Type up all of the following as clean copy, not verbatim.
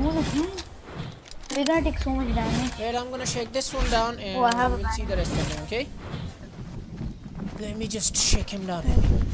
zone is mine. We're gonna take so much damage. Wait, I'm gonna shake this one down and we'll see the rest of them, okay? Let me just shake him down.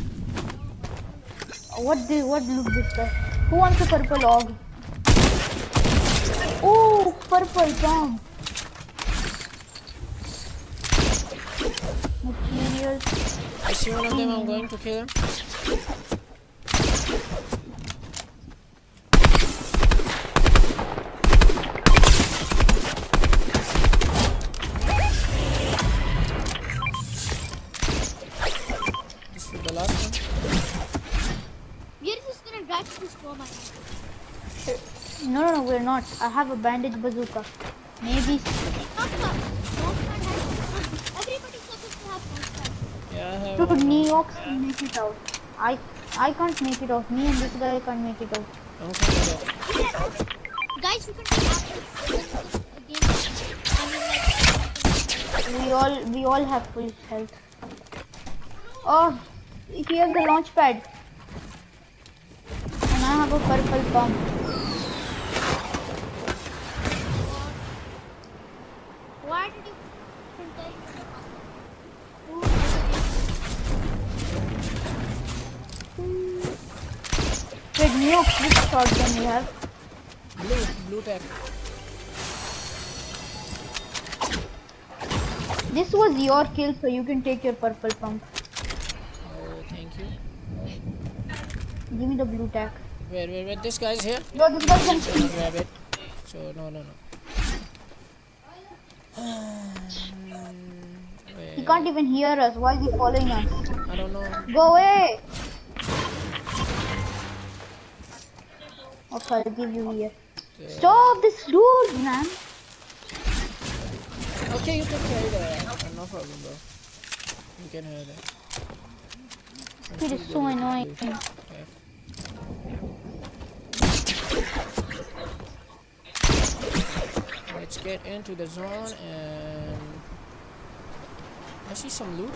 What look this guy? Who wants a purple log? Oh, purple bomb. Materials. I see one of them, I'm going to kill him. This is the last one. We are just gonna drive to the store, man. No, we're not. I have a bandage bazooka. Maybe. Everybody's supposed to have one. Yeah, I have Dude, one. New York can make it out. I can't make it out. Me and this guy can't make it out. I'm coming back. Guys, you can take apples again. We all have full health. Oh, here's the launch pad. And I have a purple bomb. Why did you Wait, New York, which shotgun we have? Blue tag. This was your kill, so you can take your purple pump. Oh, thank you. Give me the blue tag. Wait, this guy's here. No, this guy can I'm gonna grab it. So, no. He can't even hear us. Why is he following us? I don't know. Go away! Okay, I'll give you here. Stop this dude, man! Okay, you can carry that. No problem, bro. You can have that. It is so annoying. Yeah. Let's get into the zone and I see some loot.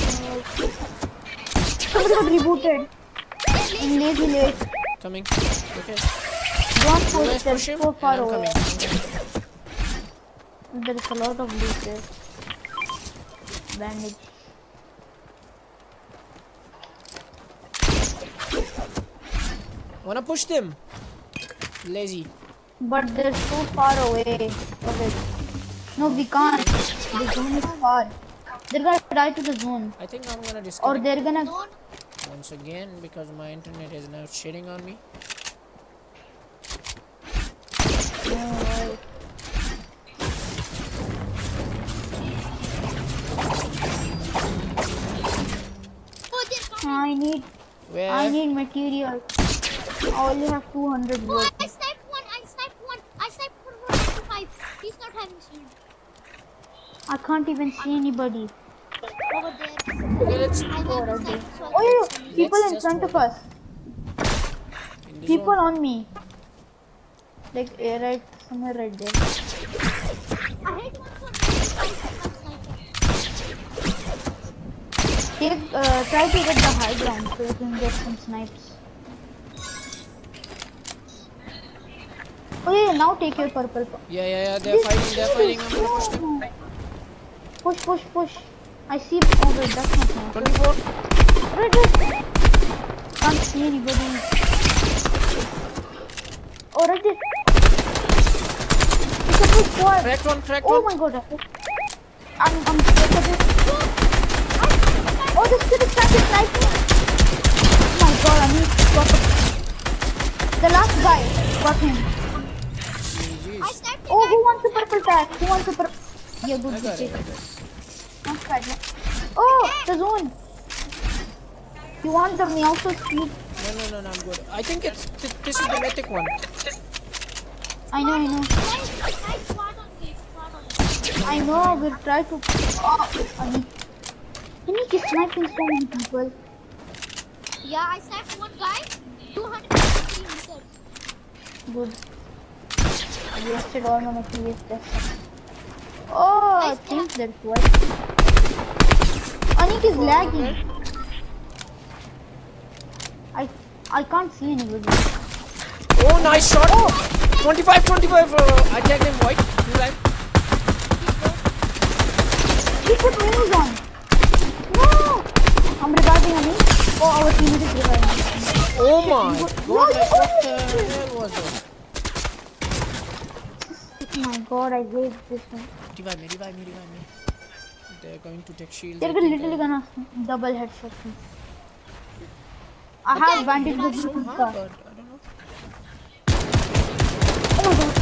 Somebody got rebooted. In Lazy Lake. Coming. Okay. Don't You guys push push him. so far and I'm away. coming. There is a lot of loot there. Bandage. Wanna push them? Lazy. But they're so far away. Okay. No, we can't. The zone is far. They're gonna die to the zone. I think I'm gonna Or disconnect they're gonna... once again because my internet is now shitting on me. No, I need material. I only have 200 Oh, wood. I sniped one. I sniped one for 95. He's not having shield. I can't even see anybody. Over there. Okay, let's I got right sniped, so I Oh, can't yeah, see. people in just front of hold us. in the People zone. on me. Like, right, somewhere right there. I hit one for 95. Try to get the high ground so you can get some snipes. Oh yeah, now take your purple. Yeah, they're fighting. I'm gonna push them. Push. I see. Oh wait, that's not now. 24. Right. Can't see anybody. Oh, right there. It's a full squad. Cracked Oh one. my god. I'm scared of it. Oh, this kid is trying to snipe me. Oh my god, I need to stop it. The last guy got him. I sniped the Oh, guy. who wants a purple tag? Who wants a purple? Yeah, good. I got it. Not bad, yeah. Oh, the zone. You want the Meowth speed? No, I'm good. I think this is the mythic one. I know. Guys, squad on me. I know, we'll try to... Oh, I need to sniping so many people. Yeah, I sniped one guy. 250 meters. Good. I wasted all my previous tests. Oh, I think that's what. Anik is lagging. I can't see anybody. Oh, nice shot. Oh, 25. I tagged him white. You like? He put minis on. No! I'm reviving me. Oh, our teammate is reviving. Oh my god, what the hell was that? Oh my god, I hate this one. Revive me. They're going to take shield. They're literally gonna double headshot me. I have bandage with so me. hard, but I don't know. Oh my god.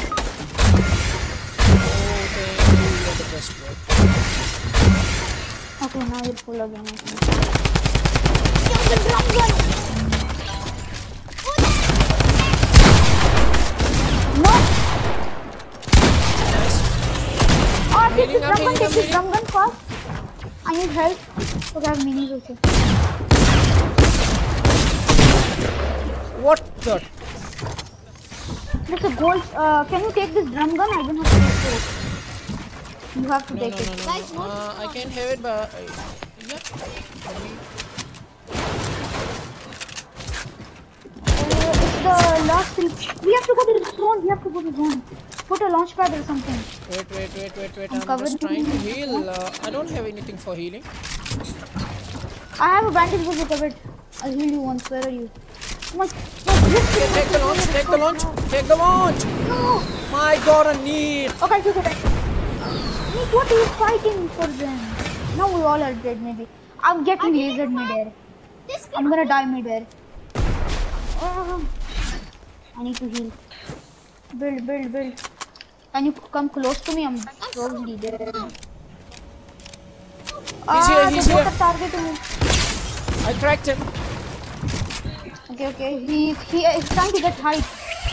Okay, you're the best boy. Okay, now you're full again. No! Nice. Oh, take Healing, I'm healing, this drum gun fast. I need help. Okay, I have minis also. What the? There's a gold. Can you take this drum gun? I don't have to take it. You have to take it. No. I can have it, but yeah. It's the last thing. We have to go to the zone. Put a launch pad or something. Wait. I'm I'm just trying to heal. I don't have anything for healing. I have a bandage with it. I'll heal you once. Where are you? Come on. Okay, take the launch. No. My god, I need. Okay, take it. Nick, what are you fighting for then? Now we all are dead maybe. I'm getting lasered midair. I'm gonna die midair. I need to heal. Build. Can you come close to me? I'm probably there. He's here. Targeting me. I cracked him. Okay. He is trying to get height.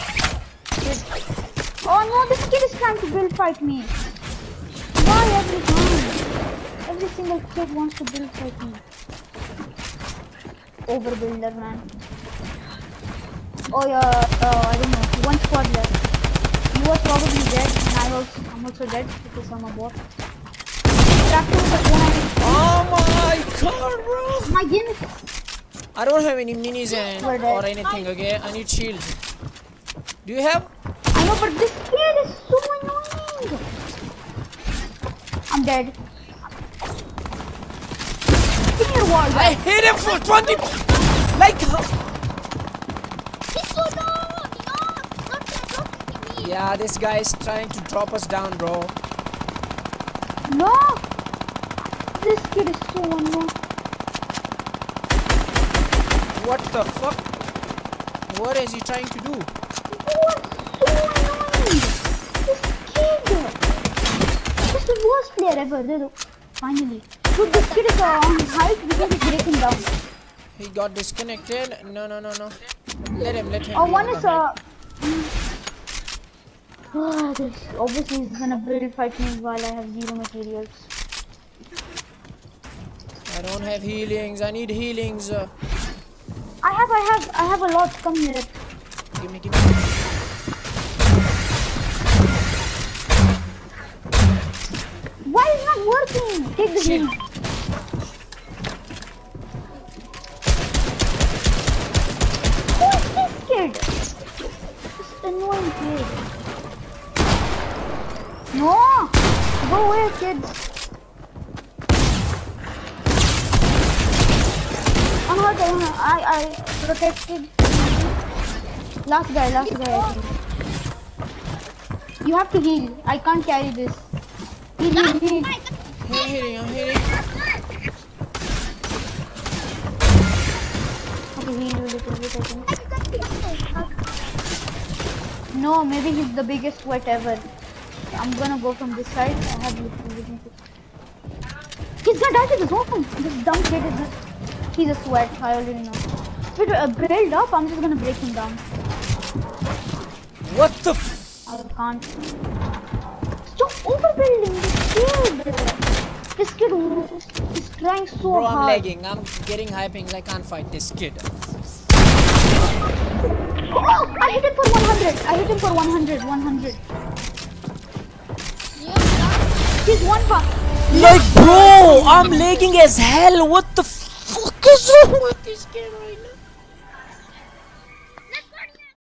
Oh no, this kid is trying to build fight me. Why every time? Every single kid wants to build fight me. Overbuilder, man. Oh yeah, I don't know. One squad left. You are probably dead, and I'm also dead because I'm a bot. Oh my god, bro! My game is. I don't have any minis or anything, okay? I need shields. Do you have? I know, but this kid is so annoying. I'm dead. Give me your wall. I hit him for 20. Like how? Yeah, this guy is trying to drop us down, bro. No! This kid is so annoying. What the fuck? What is he trying to do? What? So annoying! This kid! This is the worst player ever. Finally. Dude, this kid is on height because he's breaking down. He got disconnected. No. Let him. Oh, one is this obviously is gonna build fight me while I have zero materials. I don't have healings. I need healings. I have a lot. Come here. Give me. Why is it not working? Take the Shield. heal. Who is this kid? This annoying kid. No! Go away, kids. I protected. Last guy, I think. You have to heal. I can't carry this. Heal. I'm hitting. Okay, heal you a little bit, I think. No, maybe he's the biggest sweat ever. I'm gonna go from this side. I have little. He's gonna die to the zone. This dumb kid is he's a sweat. I already know. If it build up, I'm just gonna break him down. What the? I can't. Stop overbuilding this kid. He's trying so Bro, hard. I'm lagging. I'm getting hypings. I can't fight this kid. Oh, I hit him for 100. 100. He's one buck. Like, bro, I'm lagging as hell. What the fuck is wrong with this kid right now?